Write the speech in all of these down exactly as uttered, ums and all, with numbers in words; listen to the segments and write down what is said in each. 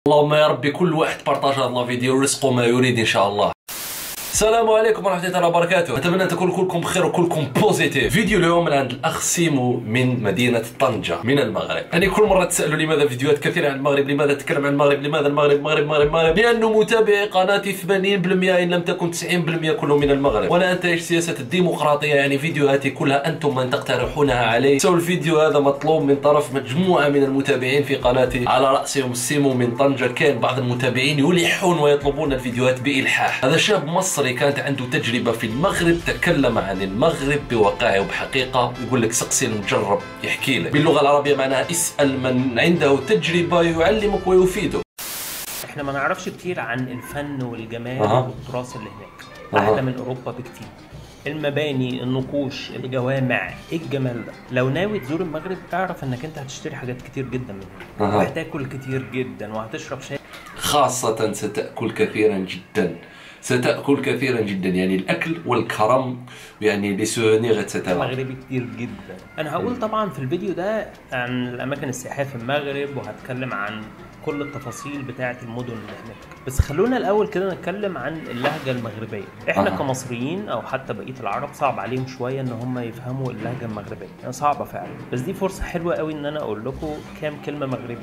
اللهم يا ربي كل واحد بارطاج هذا الفيديو ورزقه ما يريد ان شاء الله. السلام عليكم ورحمة الله وبركاته، أتمنى أن تكونوا كلكم بخير وكلكم بوزيتيف. فيديو اليوم من عند الأخ سيمو من مدينة طنجة من المغرب. يعني كل مرة تسألوا لماذا فيديوهات كثيرة عن المغرب، لماذا تتكلم عن المغرب، لماذا المغرب المغرب المغرب المغرب؟ لأنه متابعي قناتي ثمانين بالمئة إن لم تكن تسعين بالمئة كلهم من المغرب، وأنا أنتهج سياسة الديمقراطية، يعني فيديوهاتي كلها أنتم من تقترحونها علي. سو الفيديو هذا مطلوب من طرف مجموعة من المتابعين في قناتي، على رأسهم سيمو من طنجة. كان بعض المتابعين يلحون ويطلبون الفيديوهات بإلحاح. هذا شاب مصري كانت عنده تجربة في المغرب، تكلم عن المغرب بواقعه وبحقيقة، يقول لك سقسي المجرب يحكي لك. باللغة العربية معناها اسأل من عنده تجربة يعلمك ويفيدك. احنا ما نعرفش كتير عن الفن والجمال أه. والتراث اللي هناك. أه. احلى من اوروبا بكتير. المباني، النقوش، الجوامع، ايه الجمال ده. لو ناوي تزور المغرب اعرف انك انت هتشتري حاجات كتير جدا منها. أه. وهتاكل كتير جدا وهتشرب شاي، خاصة ستأكل كثيرا جدا، ستأكل كثيرا جدا، يعني الأكل والكرم، يعني لي سوفونير اتسيتيرا. مغربي كتير جدا. أنا هقول طبعا في الفيديو ده عن الأماكن السياحية في المغرب، وهتكلم عن كل التفاصيل بتاعة المدن اللي هناك. بس خلونا الأول كده نتكلم عن اللهجة المغربية. إحنا آه. كمصريين أو حتى بقية العرب صعب عليهم شوية إن هم يفهموا اللهجة المغربية، يعني صعبة فعلا. بس دي فرصة حلوة قوي إن أنا أقول لكم كام كلمة مغربي.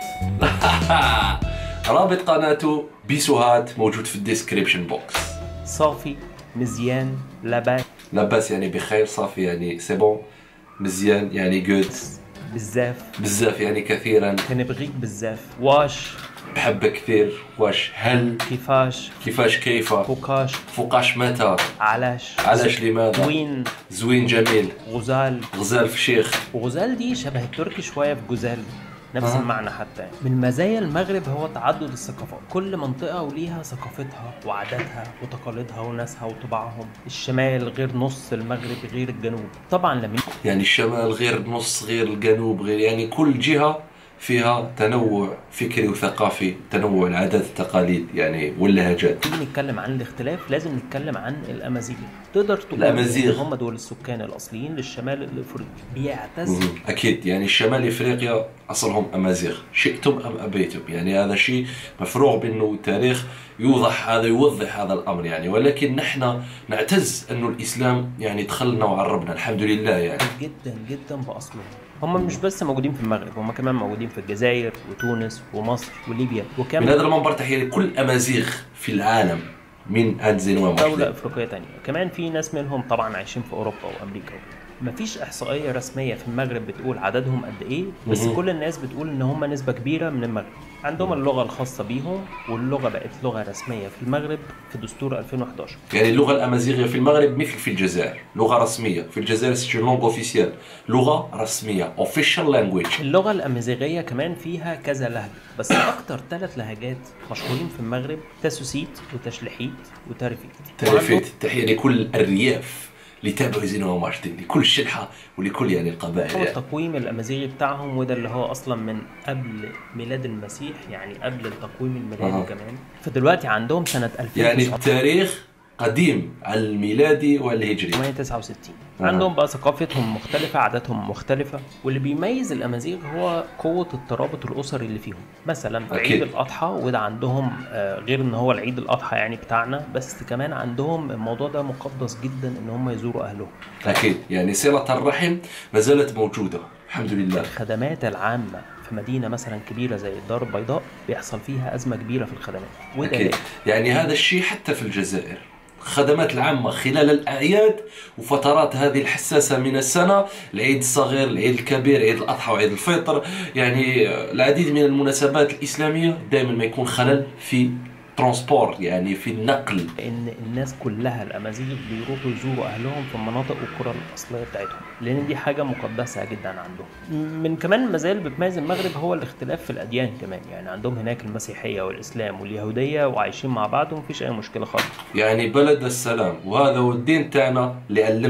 رابط قناته بيسوهات موجود في الديسكريبشن بوكس. صافي، مزيان، لاباس. لاباس يعني بخير، صافي يعني سي بون، مزيان يعني جود، بزاف بزاف يعني كثيرا، كنبغيك بزاف، واش بحبك كثير، واش هل، كيفاش كيفاش كيف، فوقاش فوقاش متى، علاش علاش لماذا، زوين زوين جميل، غزال غزال فشيخ. وغزال دي شبه التركي شويه في جزال، نفس آه. المعنى حتى. من مزايا المغرب هو تعدد الثقافات، كل منطقة وليها ثقافتها وعاداتها وتقاليدها وناسها وطباعهم. الشمال غير نص المغرب غير الجنوب طبعا. لما يعني الشمال غير نص غير الجنوب غير، يعني كل جهة فيها تنوع فكري وثقافي، تنوع العادات التقاليد يعني واللهجات. تيجي نتكلم عن الاختلاف لازم نتكلم عن الامازيغ. تقدر تقول الامازيغ هم دول السكان الاصليين للشمال الافريقي، بيعتز. اكيد يعني الشمال افريقيا اصلهم امازيغ، شئتم ام ابيتم، يعني هذا شيء مفروغ بانه التاريخ يوضح هذا، يوضح هذا الامر يعني. ولكن نحن نعتز انه الاسلام يعني دخلنا وعربنا الحمد لله يعني جدا جدا باصلهم. هم مش بس موجودين في المغرب، هم كمان موجودين في الجزائر وتونس ومصر وليبيا وكمان. من هذا المنبر تحية لكل امازيغ في العالم من انزين ومحلي. دولة افريقية تانية كمان، في ناس منهم طبعا عايشين في اوروبا وامريكا. مفيش احصائية رسمية في المغرب بتقول عددهم قد ايه، بس مم. كل الناس بتقول ان هم نسبة كبيرة من المغرب. عندهم اللغة الخاصة بيهم، واللغة بقت لغة رسمية في المغرب في دستور ألفين وإحدى عشر. يعني اللغة الأمازيغية في المغرب مثل في الجزائر، لغة رسمية. في الجزائر سي لونغ اوفيسيال، لغة رسمية اوفيشال لانجويج. اللغة الأمازيغية كمان فيها كذا لهجة، بس أكتر ثلاث لهجات مشهورين في المغرب تاسوسيت وتشلحيت وتاريفيت. تاريفيت تحية لكل الرياف اللي تابعوا زين ومارشدين، لكل الشلحة ولكل يعني القبائل. هو يعني التقويم الأمازيغي بتاعهم، وده اللي هو أصلا من قبل ميلاد المسيح، يعني قبل التقويم الميلادي. آه. كمان فدلوقتي عندهم سنة ألفين يعني التاريخ قديم على الميلادي والهجري ثمانمائة وتسعة وستين. آه. عندهم بقى ثقافتهم مختلفة، عاداتهم مختلفة، واللي بيميز الأمازيغ هو قوة الترابط الأسري اللي فيهم. مثلا في عيد الأضحى، وده عندهم غير ان هو العيد الأضحى يعني بتاعنا، بس كمان عندهم الموضوع ده مقدس جدا ان هم يزوروا أهلهم. أكيد يعني صلة الرحم ما زالت موجودة الحمد لله. الخدمات العامة في مدينة مثلا كبيرة زي الدار البيضاء بيحصل فيها أزمة كبيرة في الخدمات، وده أكيد. يعني هذا الشيء حتى في الجزائر، الخدمات العامة خلال الأعياد وفترات هذه الحساسة من السنة، العيد الصغير، العيد الكبير، عيد الأضحى وعيد الفطر، يعني العديد من المناسبات الإسلامية دائما ما يكون خلل في ترانسبور، يعني في النقل. ان الناس كلها الامازيغ بيروحوا يزوروا اهلهم في المناطق والقرى الاصليه بتاعتهم، لان دي حاجه مقدسه جدا عندهم. من كمان المزايا اللي بتميز المغرب هو الاختلاف في الاديان كمان، يعني عندهم هناك المسيحيه والاسلام واليهوديه وعايشين مع بعض ومفيش اي مشكله خالص. يعني بلد السلام، وهذا هو الدين تاعنا اللي علمنا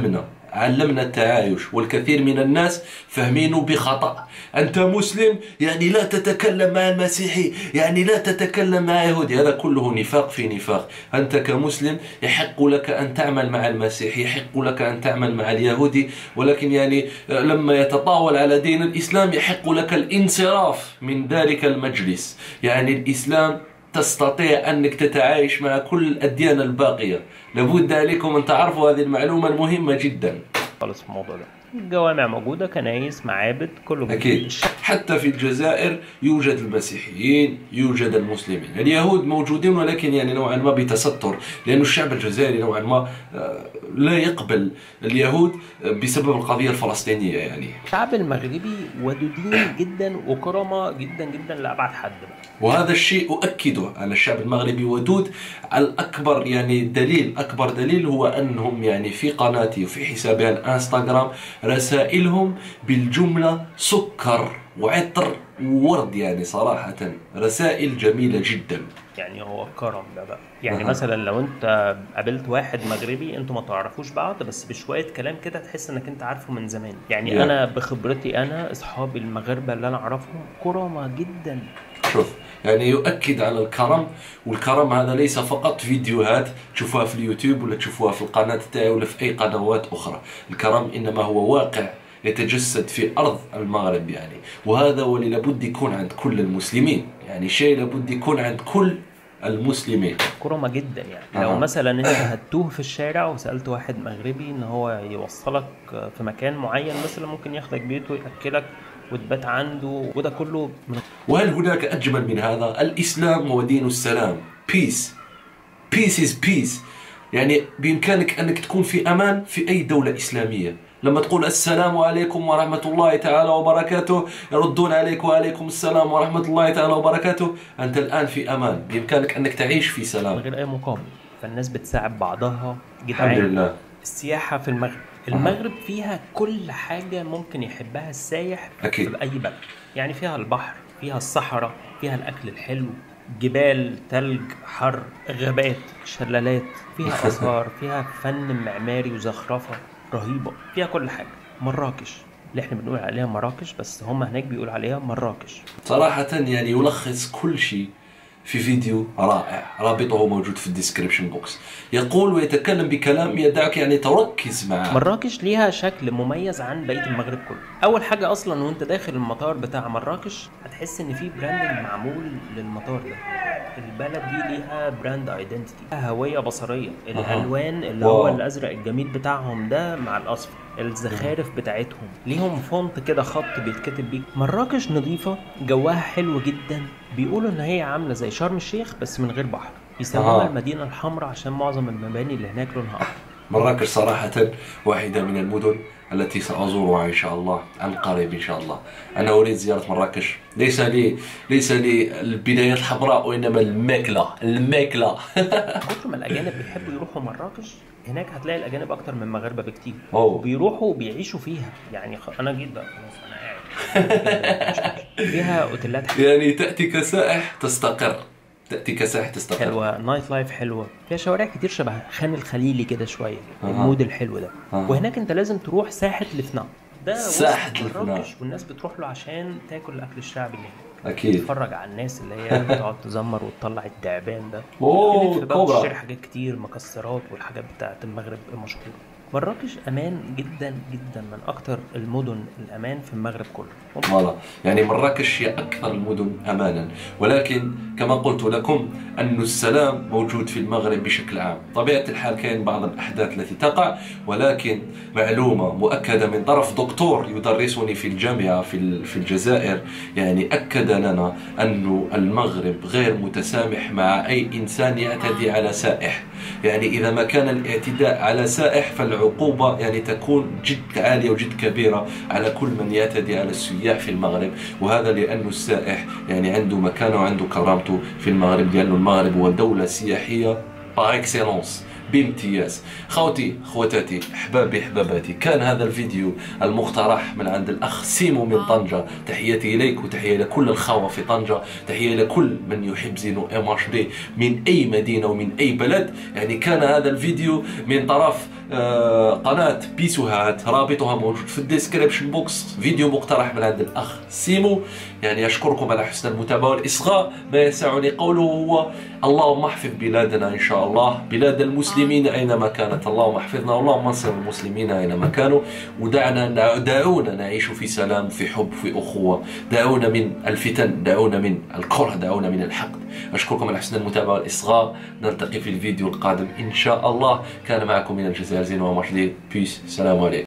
علمنا التعايش، والكثير من الناس فهمينه بخطأ. أنت مسلم يعني لا تتكلم مع المسيحي، يعني لا تتكلم مع يهودي، هذا كله نفاق في نفاق. أنت كمسلم يحق لك أن تعمل مع المسيحي، يحق لك أن تعمل مع اليهودي، ولكن يعني لما يتطاول على دين الإسلام يحق لك الانصراف من ذلك المجلس. يعني الإسلام تستطيع أنك تتعايش مع كل الأديان الباقية. لابد عليكم أن تعرفوا هذه المعلومة المهمة جدا. خالص في الموضوع ده، الجوامع موجودة، كنايس، معابد، كله موجود. أكيد. حتى في الجزائر يوجد المسيحيين، يوجد المسلمين. اليهود موجودين ولكن يعني نوعا ما بتستر، لأن الشعب الجزائري نوعا ما لا يقبل اليهود بسبب القضية الفلسطينية. يعني الشعب المغربي ودودين جدا وكرماء جدا جدا لأبعد حد بقى. وهذا الشيء أؤكده على الشعب المغربي ودود. الأكبر يعني دليل أكبر دليل هو أنهم يعني في قناتي وفي حسابي على الانستغرام رسائلهم بالجملة سكر وعطر وورد، يعني صراحة رسائل جميلة جدا. يعني هو كرم ده بقى. يعني أه. مثلا لو انت قابلت واحد مغربي انتوا ما تعرفوش بعض، بس بشوية كلام كده تحس انك انت عارفه من زمان. يعني yeah. انا بخبرتي انا اصحابي المغاربة اللي انا اعرفهم كرماء جدا. شوف يعني يؤكد على الكرم، والكرم هذا ليس فقط فيديوهات تشوفوها في اليوتيوب ولا تشوفوها في القناة تاعي ولا في أي قنوات أخرى. الكرم إنما هو واقع يتجسد في أرض المغرب يعني، وهذا واللي لابد يكون عند كل المسلمين. يعني شيء لابد يكون عند كل المسلمين. كرمة جدا يعني. آه. لو مثلا انت هتوه في الشارع وسألت واحد مغربي ان هو يوصلك في مكان معين، مثلا ممكن ياخدك بيته ويأكلك وتبات عنده، وده كله من... وهل هناك أجمل من هذا؟ الإسلام هو دين السلام. peace peace is peace. يعني بإمكانك أنك تكون في أمان في أي دولة إسلامية. لما تقول السلام عليكم ورحمة الله تعالى وبركاته يردون عليك وعليكم السلام ورحمة الله تعالى وبركاته، أنت الآن في أمان، بإمكانك أنك تعيش في سلام من غير أي مقابل. فالناس بتساعد بعضها جدا. الحمد لله. السياحة في المغرب، المغرب فيها كل حاجة ممكن يحبها السايح أكيد. في أي بلد. يعني فيها البحر، فيها الصحراء، فيها الأكل الحلو، جبال، تلج، حر، غابات، شلالات، فيها آثار، فيها فن معماري وزخرفة رهيبة، فيها كل حاجة. مراكش اللي احنا بنقول عليها مراكش، بس هم هناك بيقولوا عليها مراكش. صراحة يعني يلخص كل شيء في فيديو رائع، رابطه موجود في الديسكريبشن بوكس. يقول ويتكلم بكلام يدعك يعني تركز معه. مراكش ليها شكل مميز عن بقية المغرب كله. أول حاجة أصلا وانت داخل المطار بتاع مراكش هتحس إن في براندنج معمول للمطار ده. البلد دي ليها براند ايدنتيتي، ليها هوية بصرية. الألوان اللي واو. هو الأزرق الجميل بتاعهم ده مع الأصفر، الزخارف بتاعتهم ليهم فونت كده خط بيتكتب بيه. مراكش نظيفة، جواها حلو جدا، بيقولوا ان هي عاملة زي شرم الشيخ بس من غير بحر. يسموها آه. المدينة الحمراء عشان معظم المباني اللي هناك لونها أبيض. مراكش صراحة واحدة من المدن التي سأزورها إن شاء الله عن قريب إن شاء الله. أنا أريد زيارة مراكش، ليس لي ليس لي البدايات الحمراء وإنما الماكلة الماكلة. كتر ما الأجانب بيحبوا يروحوا مراكش، هناك هتلاقي الأجانب أكتر من المغاربة بكتير. أوه. بيروحوا وبيعيشوا فيها. يعني خ... أنا جيت بقى خلاص أنا قاعد. فيها أوتيلات حلوة. يعني تأتي كسائح تستقر، تأتي كسائح تستقر. حلوة، نايت لايف حلوة، فيها شوارع كتير شبه خان الخليلي كده شوية. آه. المود الحلو ده. آه. وهناك أنت لازم تروح ساحة لفنا. ده ساحة لفنا، والناس بتروح له عشان تاكل الأكل الشعبي اللي هناك. أكيد. تتفرج على الناس اللي هي بتقعد تزمر وتطلع التعبان ده. أوه كوبرا. تشتري حاجات كتير، مكسرات والحاجات بتاعت المغرب المشهورة. مراكش امان جدا جدا، من اكتر المدن الامان في المغرب كله. والله يعني مراكش هي اكثر المدن امانا، ولكن كما قلت لكم ان السلام موجود في المغرب بشكل عام. طبيعه الحال كاين بعض الاحداث التي تقع، ولكن معلومه مؤكده من طرف دكتور يدرسني في الجامعه في في الجزائر، يعني اكد لنا ان المغرب غير متسامح مع اي انسان يعتدي على سائح. يعني اذا ما كان الاعتداء على سائح فالعقوبه يعني تكون جد عاليه وجد كبيره على كل من يعتدي على السياح في المغرب. وهذا لأن السائح يعني عنده مكانه وعنده كرامته في المغرب، لأن المغرب هو دولة سياحية باغ اكسيلونس. بامتياز. خوتي خواتاتي احبابي احباباتي، كان هذا الفيديو المقترح من عند الاخ سيمو من طنجة. تحياتي اليك وتحيه لكل الخوة في طنجة، تحيه لكل من يحب زينو ام اتش دي من اي مدينة ومن اي بلد. يعني كان هذا الفيديو من طرف آه قناة بيسوهات، رابطها موجود في الديسكريبشن بوكس، فيديو مقترح من عند الاخ سيمو. يعني اشكركم على حسن المتابعة والاصغاء. ما يسعني قوله هو اللهم احفظ بلادنا ان شاء الله، بلاد المسلمين اينما كانت، اللهم احفظنا اللهم انصر المسلمين اينما كانوا، ودعنا دعونا نعيش في سلام في حب في اخوة، دعونا من الفتن، دعونا من الكره، دعونا من الحقد. اشكركم على حسن المتابعة والاصغاء، نلتقي في الفيديو القادم ان شاء الله. كان معكم من الجزائر زينو ام اتش دي، بيس، سلام عليكم.